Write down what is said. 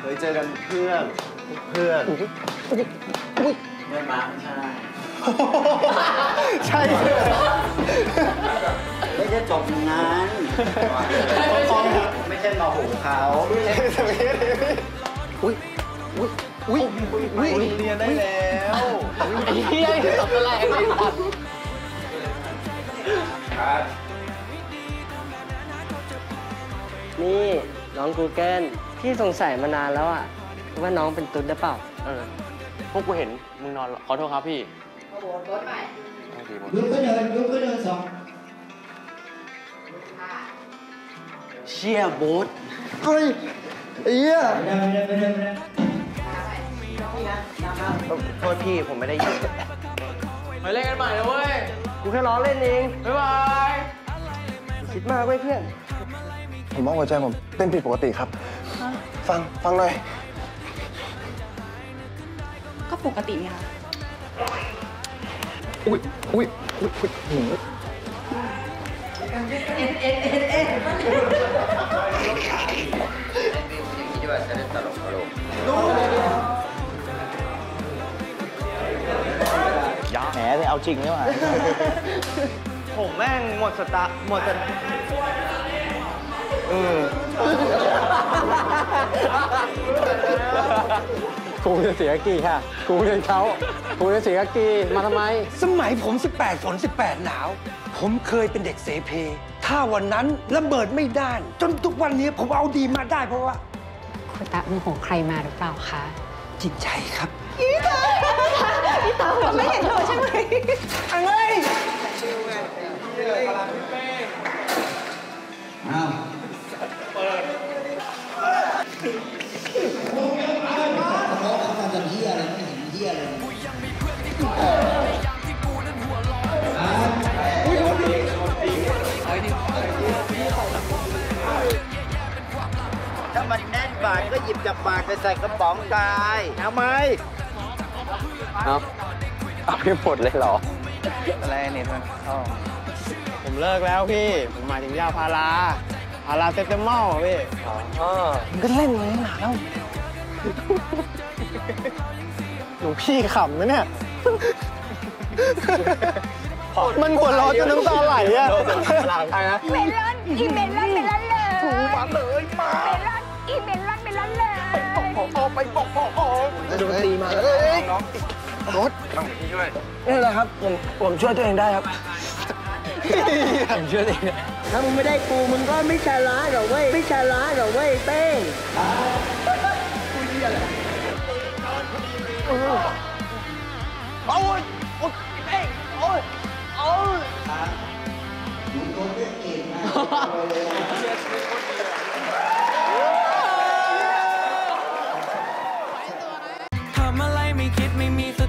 เคยเจอกันเพื่อนเพื่อนไม่มาใช่ไม่ใช่จบงานไม่ใช่มาหูเขาอุ้ยเรียนได้แล้วไอ้เหี้ยตบอะไรไอ้สัตว์นี่น้องกูเกิลพี่สงสัยมานานแล้วอะว่าน้องเป็นตุ๊ดหรือเปล่าพวกกูเห็นมึงนอนขอโทษครับพี่ลุกขึ้นเดินสองเชี่ยโบ๊ทเฮ้ยไอ้เหี้ยโทษพี่ผมไม่ได้ยินไปเล่นกันใหม่นะเว้ยกูแค่ล้อเล่นเองบ๊ายบายคิดมากเว้ยเพื่อนผมว่าหัวใจผมเต้นผิดปกติครับฟังหน่อยก็ปกติเนี่ยค่ะอุ้ยแหมเลยเอาจริงนี่หว่าผมแม่งหมดสตากูจะเสียกี่ค่ะกูเรียนเขากูจะเสียกี่มาทำไมสมัยผม18ฝน18หนาวผมเคยเป็นเด็กเสเพถ้าวันนั้นระเบิดไม่ด้านจนทุกวันนี้ผมเอาดีมาได้เพราะว่าคุณตาโมโหใครมาหรือเปล่าคะจิตใจครับอีตาหัวไม่เห็นเธอใช่ไหมอะไรถ้ามันแน่นบาทก็หยิบจากบาทไปใส่กระป๋องกายทำไมเอาไปหมดเลยเหรออะไรเนี่ยผมเลิกแล้วพี่ผมหมายถึงยาพาราเซตามอลพี่มันก็เล่นเลยหนาแล้วหนูพี่ขำนะเนี่ยมันหัวเราะจนน้ำตาไหลอะใครนะเมลอนอีเมลอนเลยถูกมาเลยมาเมลอนอีเมลอนเลยไปบอกดนตรีมาน้องรถพี่ช่วยนี่แหละครับผมช่วยตัวเองได้ครับผมช่วยเองถ้ามึงไม่ได้กูมึงก็ไม่ชนะหรอกเว้ยเป้งโอ้ยเป้งโอ้ยทำอะไรไม่คิดไม่มี